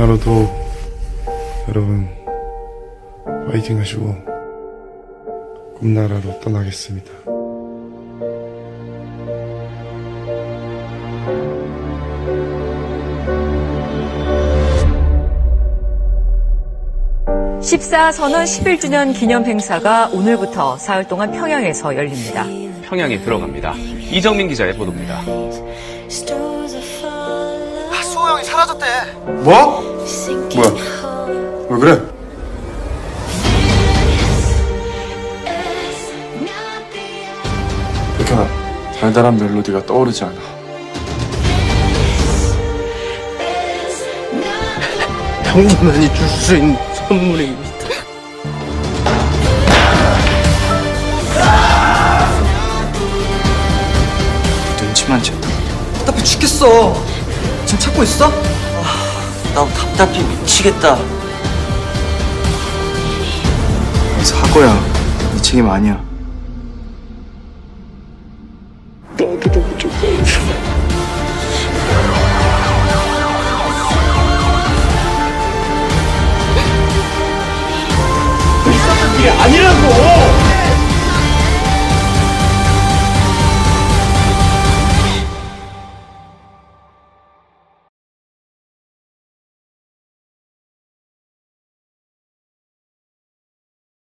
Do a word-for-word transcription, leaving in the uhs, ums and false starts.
하루도 여러분 파이팅 하시고 꿈나라로 떠나겠습니다. 십사 선언 십일 주년 기념 행사가 오늘부터 사흘 동안 평양에서 열립니다. 평양에 들어갑니다. 이정민 기자의 보도입니다. 아, 수호 형이 사라졌대. 뭐? 뭐야? 왜 그래? 백현아, 달달한 멜로디가 떠오르지 않아. 평범한이 줄 수 있는 선물입니다. 눈치만 챘다. 답답해 죽겠어. 지금 찾고 있어? 아, 나 답답해 미치겠다. 사고야, 네 책임 아니야. 나도 너무